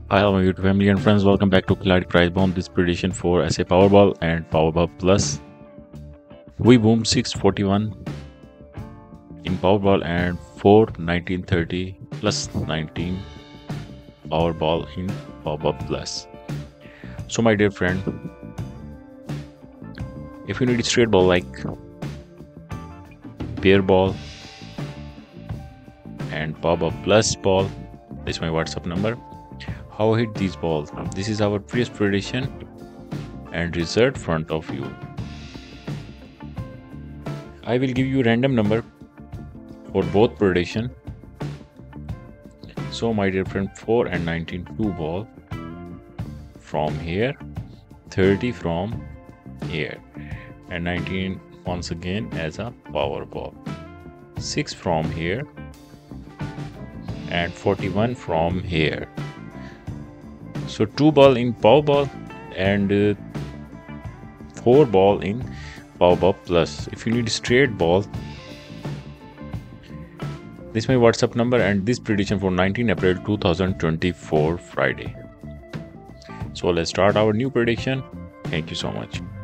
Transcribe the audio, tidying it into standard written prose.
Hello my YouTube family and friends, welcome back to Khiladi Prize Bomb. This prediction for SA Powerball and Powerball Plus. We boomed 641 in Powerball and 41930 plus 19 Powerball in Powerball Plus. So my dear friend, if you need a straight ball like pair ball and Powerball Plus ball, this is my WhatsApp number. How hit these balls? This is our previous prediction and result front of you. I will give you random number for both prediction. So my dear friend, 4 and 19 2 ball from here, 30 from here, and 19 once again as a power ball, 6 from here and 41 from here. So 2 ball in Powerball and 4 ball in Powerball Plus. If you need straight ball, this is my WhatsApp number and this prediction for 19 April 2024 Friday. So let's start our new prediction. Thank you so much.